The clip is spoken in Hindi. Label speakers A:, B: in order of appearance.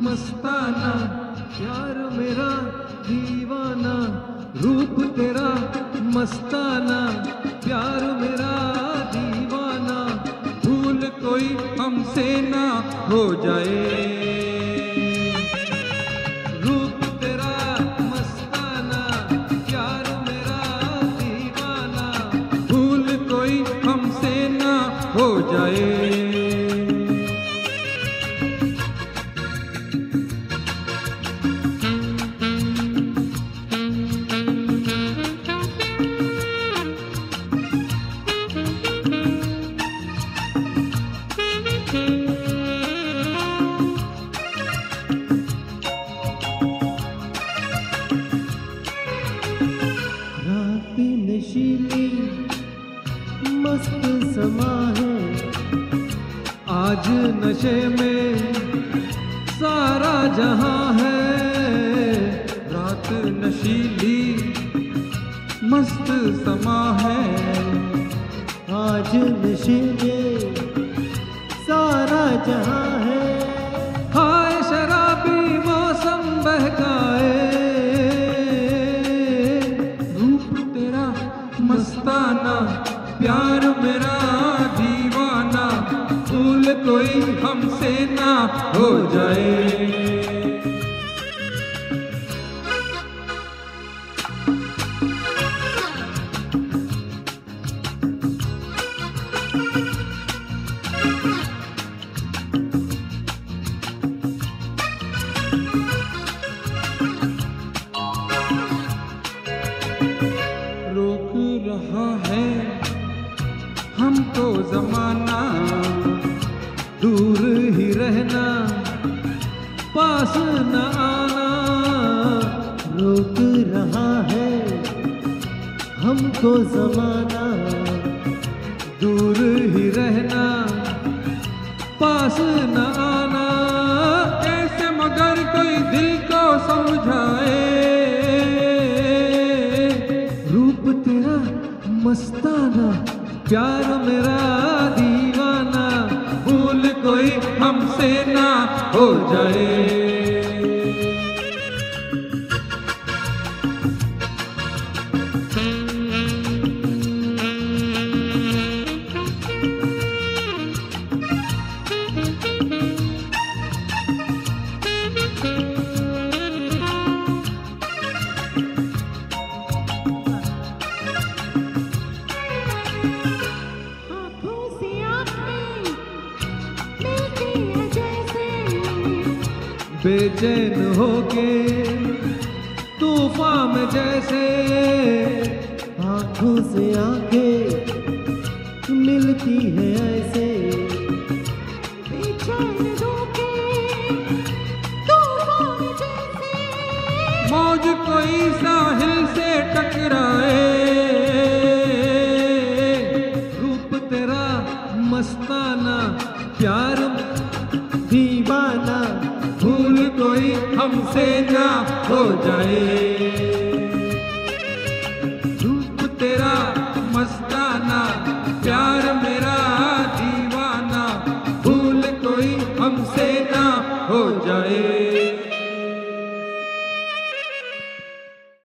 A: मस्ताना, प्यार मेरा दीवाना, रूप तेरा मस्ताना, प्यार मेरा दीवाना, भूल कोई हमसे ना हो जाए। रूप तेरा मस्ताना, प्यार मेरा दीवाना, भूल कोई हमसे ना हो जाए। नशीली मस्त समा है, आज नशे में सारा जहां है। रात नशीली मस्त समा है, आज नशे में सारा जहां है। हाय शराबी मौसम बहकाए, मस्ताना, प्यार मेरा दीवाना, भूल कोई हमसे ना हो जाए। रहा है हमको जमाना, दूर ही रहना, पास न आना। रोक रहा है हमको जमाना, दूर ही रहना, पास न आना। कैसे मगर कोई दिल को समझाए, तेरा मस्ताना, प्यार मेरा दीवाना, भूल कोई हमसे ना हो जाए। बेचैन होके तूफान में जैसे, आंखों से आंखें मिलती है ऐसे। बेचैन होके तूफान में जैसे, मौज कोई साहिल से टकराए। रूप तेरा मस्ताना, प्यार दीवाना, भूल कोई हमसे ना हो जाए।